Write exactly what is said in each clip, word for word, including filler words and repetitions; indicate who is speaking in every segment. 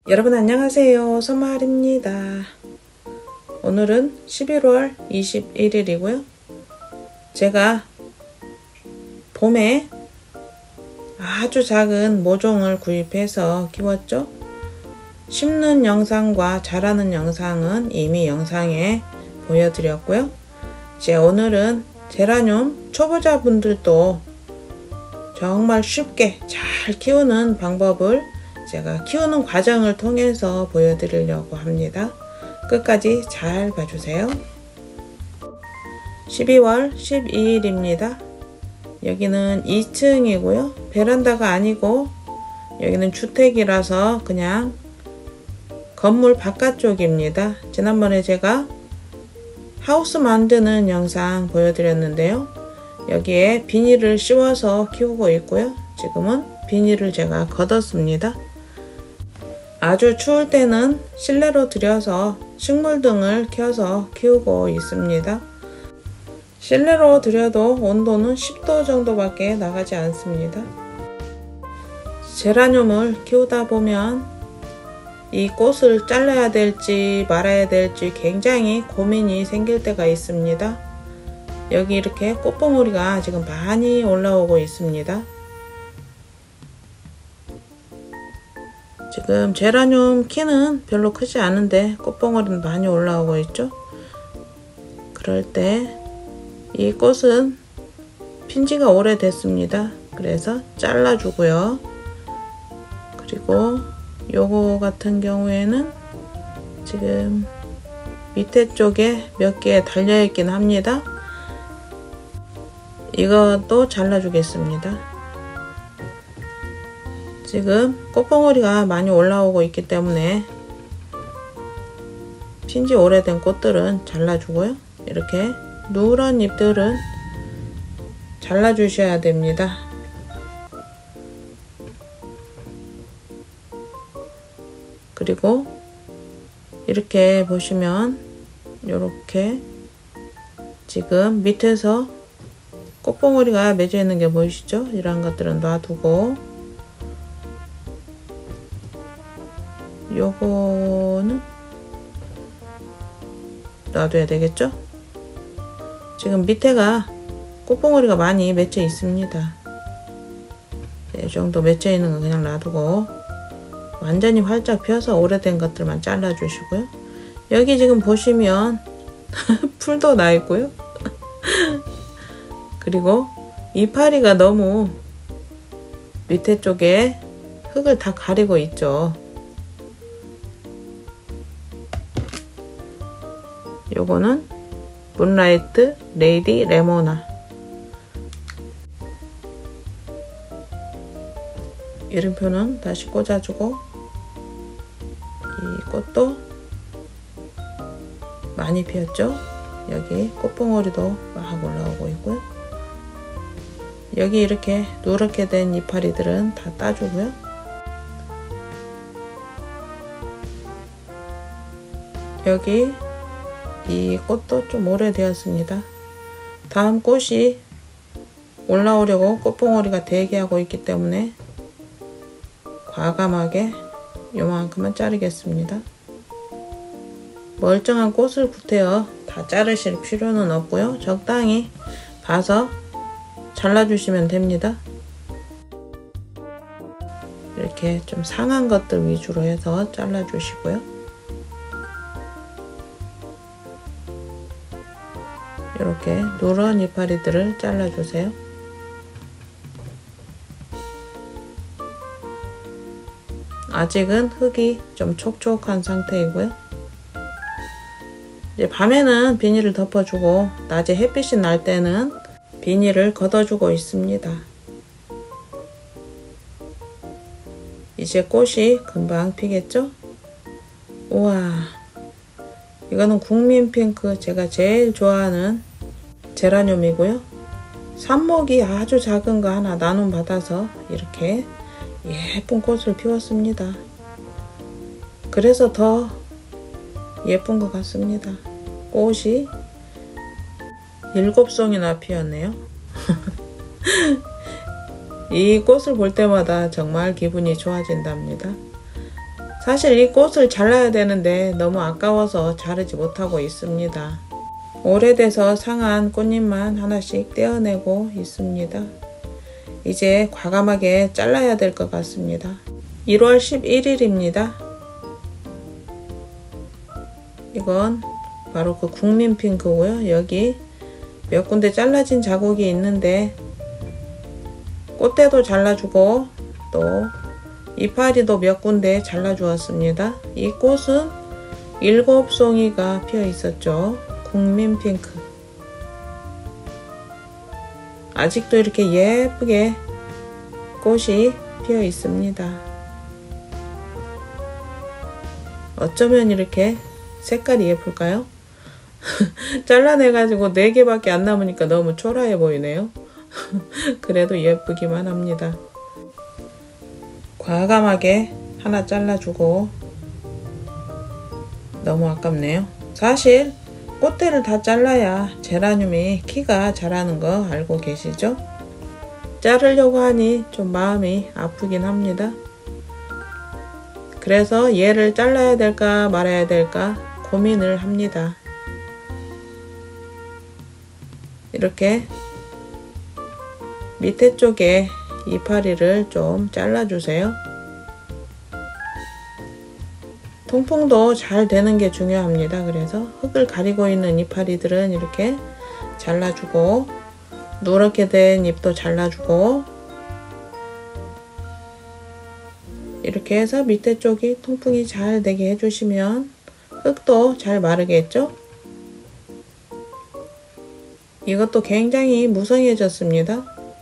Speaker 1: 여러분 안녕하세요. 소마을입니다. 오늘은 십일월 이십일일이고요. 제가 봄에 아주 작은 모종을 구입해서 키웠죠. 심는 영상과 자라는 영상은 이미 영상에 보여드렸고요. 이제 오늘은 제라늄 초보자분들도 정말 쉽게 잘 키우는 방법을 제가 키우는 과정을 통해서 보여드리려고 합니다. 끝까지 잘 봐주세요. 십이월 십이일입니다. 여기는 이 층이고요. 베란다가 아니고 여기는 주택이라서 그냥 건물 바깥쪽입니다. 지난번에 제가 하우스 만드는 영상 보여드렸는데요. 여기에 비닐을 씌워서 키우고 있고요. 지금은 비닐을 제가 걷었습니다. 아주 추울 때는 실내로 들여서 식물 등을 켜서 키우고 있습니다. 실내로 들여도 온도는 십 도 정도밖에 나가지 않습니다. 제라늄을 키우다 보면 이 꽃을 잘라야 될지 말아야 될지 굉장히 고민이 생길 때가 있습니다. 여기 이렇게 꽃봉오리가 지금 많이 올라오고 있습니다. 지금 제라늄 키는 별로 크지 않은데 꽃봉오리는 많이 올라오고 있죠. 그럴 때 이 꽃은 핀지가 오래됐습니다. 그래서 잘라주고요. 그리고 요거 같은 경우에는 지금 밑에 쪽에 몇 개 달려있긴 합니다. 이것도 잘라주겠습니다. 지금 꽃봉오리가 많이 올라오고 있기 때문에 핀지 오래된 꽃들은 잘라주고요. 이렇게 누런 잎들은 잘라주셔야 됩니다. 그리고 이렇게 보시면 이렇게 지금 밑에서 꽃봉오리가 맺어 있는 게 보이시죠? 이런 것들은 놔두고 요거는 놔둬야 되겠죠? 지금 밑에가 꽃봉오리가 많이 맺혀 있습니다. 이 정도 맺혀 있는 거 그냥 놔두고 완전히 활짝 펴서 오래된 것들만 잘라 주시고요. 여기 지금 보시면 풀도 나 있고요. 그리고 이파리가 너무 밑에 쪽에 흙을 다 가리고 있죠. 요거는 문라이트 레이디 레모나. 이름표는 다시 꽂아주고 이 꽃도 많이 피었죠. 여기 꽃봉오리도 막 올라오고 있고요. 여기 이렇게 누렇게 된 이파리들은 다 따주고요. 여기 이 꽃도 좀 오래되었습니다. 다음 꽃이 올라오려고 꽃봉오리가 대기하고 있기 때문에 과감하게 요만큼만 자르겠습니다. 멀쩡한 꽃을 구태여 다 자르실 필요는 없고요. 적당히 봐서 잘라주시면 됩니다. 이렇게 좀 상한 것들 위주로 해서 잘라주시고요. 이렇게 누런 이파리들을 잘라주세요. 아직은 흙이 좀 촉촉한 상태이고요. 이제 밤에는 비닐을 덮어주고 낮에 햇빛이 날 때는 비닐을 걷어주고 있습니다. 이제 꽃이 금방 피겠죠? 우와, 이거는 국민핑크, 제가 제일 좋아하는 제라늄이고요. 삽목이 아주 작은 거 하나 나눔 받아서 이렇게 예쁜 꽃을 피웠습니다. 그래서 더 예쁜 것 같습니다. 꽃이 일곱 송이나 피었네요. 이 꽃을 볼 때마다 정말 기분이 좋아진답니다. 사실 이 꽃을 잘라야 되는데 너무 아까워서 자르지 못하고 있습니다. 오래돼서 상한 꽃잎만 하나씩 떼어내고 있습니다. 이제 과감하게 잘라야 될 것 같습니다. 일월 십일일입니다. 이건 바로 그 국민핑크고요. 여기 몇 군데 잘라진 자국이 있는데 꽃대도 잘라주고 또 이파리도 몇 군데 잘라주었습니다. 이 꽃은 일곱 송이가 피어 있었죠. 국민핑크. 아직도 이렇게 예쁘게 꽃이 피어 있습니다. 어쩌면 이렇게 색깔이 예쁠까요? 잘라내가지고 네 개밖에 안 남으니까 너무 초라해 보이네요. 그래도 예쁘기만 합니다. 과감하게 하나 잘라주고 너무 아깝네요. 사실 꽃대를 다 잘라야 제라늄이 키가 자라는 거 알고 계시죠? 자르려고 하니 좀 마음이 아프긴 합니다. 그래서 얘를 잘라야 될까 말아야 될까 고민을 합니다. 이렇게 밑에 쪽에 이파리를 좀 잘라주세요. 통풍도 잘 되는 게 중요합니다. 그래서 흙을 가리고 있는 이파리들은 이렇게 잘라주고 누렇게 된 잎도 잘라주고 이렇게 해서 밑에 쪽이 통풍이 잘 되게 해주시면 흙도 잘 마르겠죠? 이것도 굉장히 무성해졌습니다.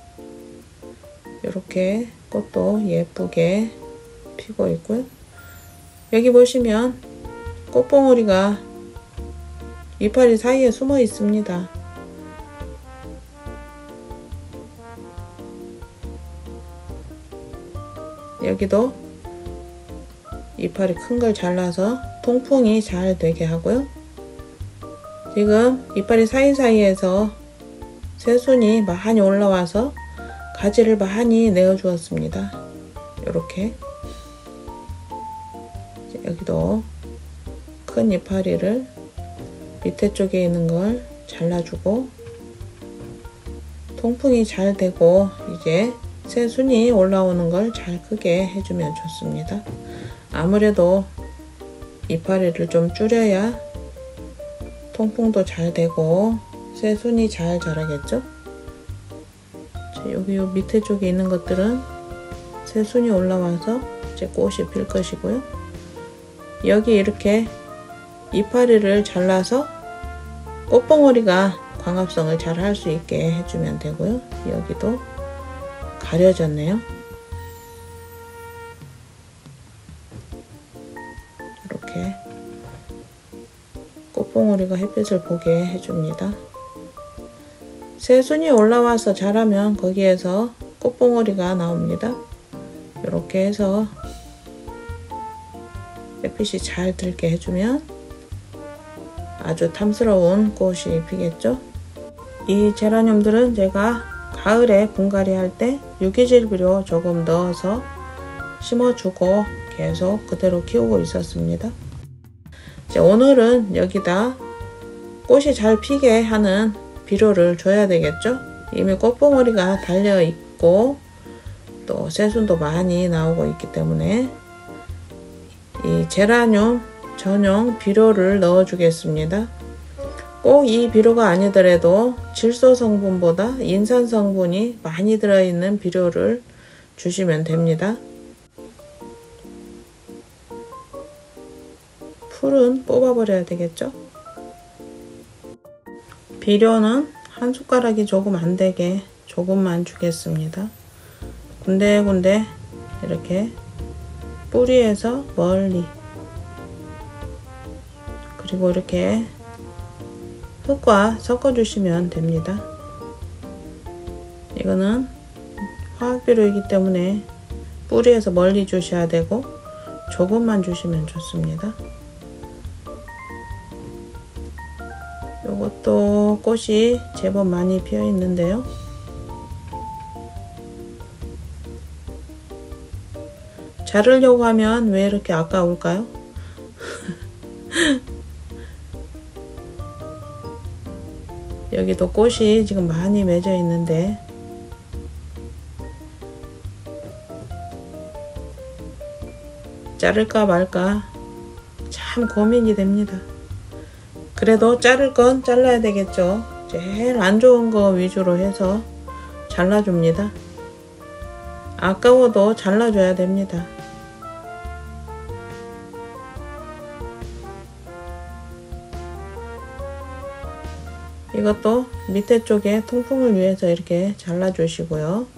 Speaker 1: 이렇게 꽃도 예쁘게 피고 있고요. 여기 보시면 꽃봉오리가 이파리 사이에 숨어 있습니다. 여기도 이파리 큰 걸 잘라서 통풍이 잘 되게 하고요. 지금 이파리 사이사이에서 새순이 많이 올라와서 가지를 많이 내어 주었습니다. 이렇게 여기도 큰 이파리를 밑에 쪽에 있는 걸 잘라주고 통풍이 잘 되고 이제 새순이 올라오는 걸 잘 크게 해주면 좋습니다. 아무래도 이파리를 좀 줄여야 통풍도 잘 되고 새순이 잘 자라겠죠? 여기 요 밑에 쪽에 있는 것들은 새순이 올라와서 이제 꽃이 필 것이고요. 여기 이렇게 이파리를 잘라서 꽃봉오리가 광합성을 잘 할 수 있게 해주면 되고요. 여기도 가려졌네요. 이렇게 꽃봉오리가 햇빛을 보게 해줍니다. 새순이 올라와서 자라면 거기에서 꽃봉오리가 나옵니다. 이렇게 해서 햇빛이 잘 들게 해주면 아주 탐스러운 꽃이 피겠죠. 이 제라늄들은 제가 가을에 분갈이 할 때 유기질 비료 조금 넣어서 심어주고 계속 그대로 키우고 있었습니다. 이제 오늘은 여기다 꽃이 잘 피게 하는 비료를 줘야 되겠죠. 이미 꽃봉오리가 달려 있고 또 새순도 많이 나오고 있기 때문에 이 제라늄 전용 비료를 넣어 주겠습니다. 꼭 이 비료가 아니더라도 질소 성분보다 인산 성분이 많이 들어있는 비료를 주시면 됩니다. 풀은 뽑아버려야 되겠죠. 비료는 한 숟가락이 조금 안되게 조금만 주겠습니다. 군데군데 이렇게 뿌리에서 멀리, 그리고 이렇게 흙과 섞어 주시면 됩니다. 이거는 화학비료이기 때문에 뿌리에서 멀리 주셔야 되고 조금만 주시면 좋습니다. 요것도 꽃이 제법 많이 피어 있는데요. 자르려고 하면 왜 이렇게 아까울까요? 여기도 꽃이 지금 많이 맺어 있는데 자를까 말까 참 고민이 됩니다. 그래도 자를 건 잘라야 되겠죠. 제일 안 좋은 거 위주로 해서 잘라줍니다. 아까워도 잘라줘야 됩니다. 이것도 밑에 쪽에 통풍을 위해서 이렇게 잘라 주시고요.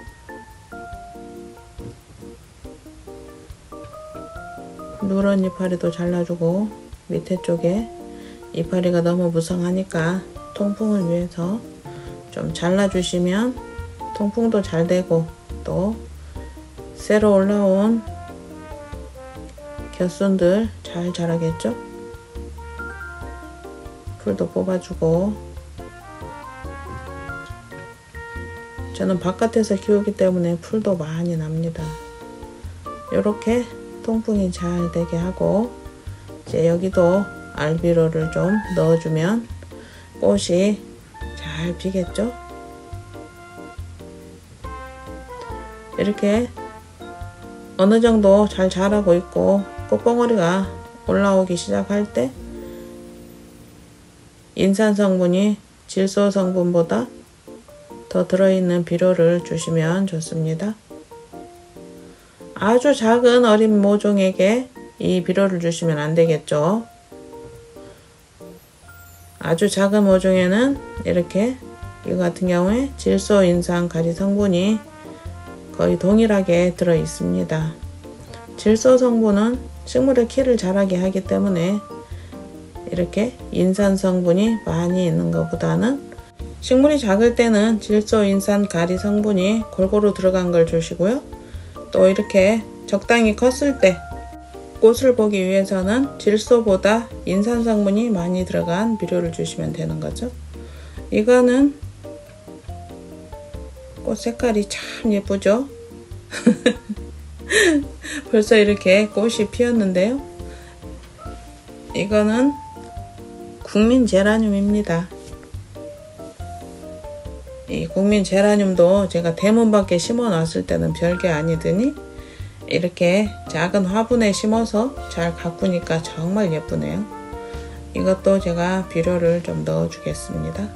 Speaker 1: 누런 이파리도 잘라주고 밑에 쪽에 이파리가 너무 무성하니까 통풍을 위해서 좀 잘라 주시면 통풍도 잘 되고 또 새로 올라온 곁순들 잘 자라겠죠? 풀도 뽑아주고 저는 바깥에서 키우기 때문에 풀도 많이 납니다. 이렇게 통풍이 잘 되게 하고 이제 여기도 알비로를 좀 넣어주면 꽃이 잘 피겠죠? 이렇게 어느 정도 잘 자라고 있고 꽃봉오리가 올라오기 시작할 때 인산 성분이 질소 성분보다 더 들어있는 비료를 주시면 좋습니다. 아주 작은 어린 모종에게 이 비료를 주시면 안 되겠죠. 아주 작은 모종에는 이렇게 이거 같은 경우에 질소, 인산, 가리 성분이 거의 동일하게 들어 있습니다. 질소 성분은 식물의 키를 자라게 하기 때문에 이렇게 인산 성분이 많이 있는 것보다는 식물이 작을 때는 질소, 인산, 가리 성분이 골고루 들어간 걸 주시고요. 또 이렇게 적당히 컸을 때 꽃을 보기 위해서는 질소보다 인산 성분이 많이 들어간 비료를 주시면 되는 거죠. 이거는 꽃 색깔이 참 예쁘죠? 벌써 이렇게 꽃이 피었는데요. 이거는 국민 제라늄입니다. 이 국민 제라늄도 제가 대문 밖에 심어 놨을 때는 별게 아니더니 이렇게 작은 화분에 심어서 잘 가꾸니까 정말 예쁘네요. 이것도 제가 비료를 좀 넣어 주겠습니다.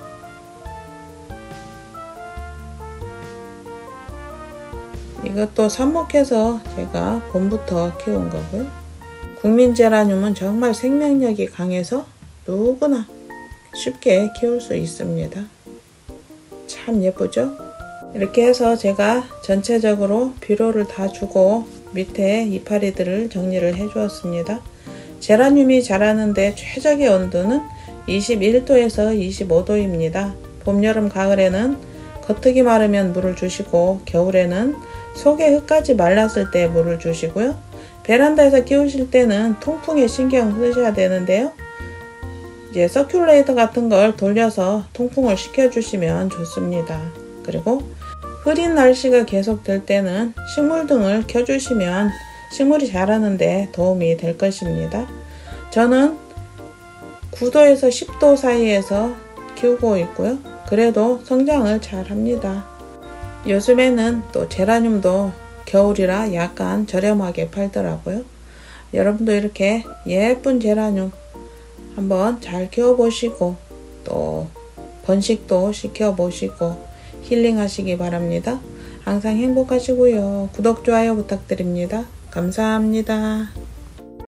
Speaker 1: 이것도 삽목해서 제가 봄부터 키운 거고요. 국민 제라늄은 정말 생명력이 강해서 누구나 쉽게 키울 수 있습니다. 참 예쁘죠? 이렇게 해서 제가 전체적으로 비료를 다 주고 밑에 이파리들을 정리를 해 주었습니다. 제라늄이 자라는데 최적의 온도는 이십일 도에서 이십오 도입니다. 봄, 여름, 가을에는 겉흙이 마르면 물을 주시고 겨울에는 속의 흙까지 말랐을 때 물을 주시고요. 베란다에서 키우실 때는 통풍에 신경 쓰셔야 되는데요. 이제 서큘레이터 같은 걸 돌려서 통풍을 시켜주시면 좋습니다. 그리고 흐린 날씨가 계속 될 때는 식물등을 켜주시면 식물이 자라는데 도움이 될 것입니다. 저는 구 도에서 십 도 사이에서 키우고 있고요. 그래도 성장을 잘 합니다. 요즘에는 또 제라늄도 겨울이라 약간 저렴하게 팔더라고요. 여러분도 이렇게 예쁜 제라늄 한번 잘 키워보시고 또 번식도 시켜보시고 힐링하시기 바랍니다. 항상 행복하시고요. 구독, 좋아요 부탁드립니다. 감사합니다.